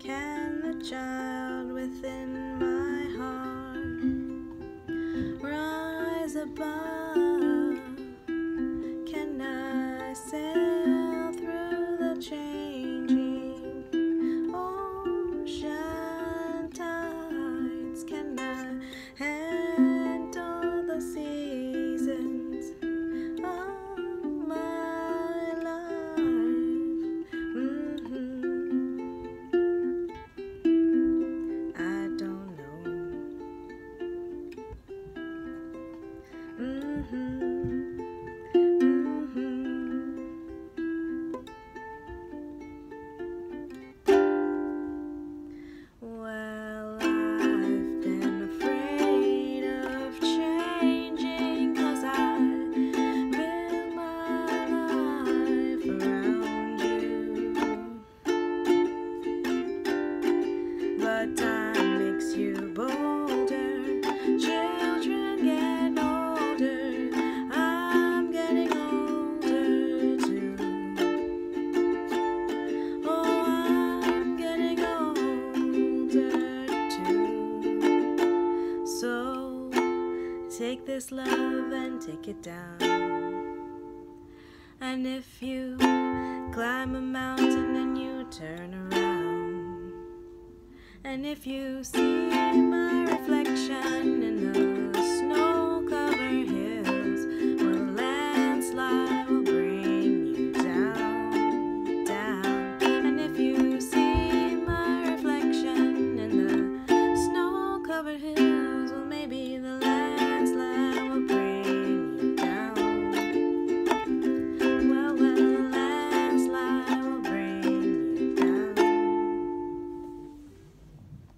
Can the child within my heart rise above? Can I sail through the changing ocean tides? Can I handle the seasons of my life? I don't know. Well, I've been afraid of changing, 'cause I built my life around you. But time makes you bolder, children get older, I'm getting older too. Oh, I'm getting older too. So take this love and take it down. And if you climb a mountain and you turn around, and if you see my reflection in the snow-covered hill,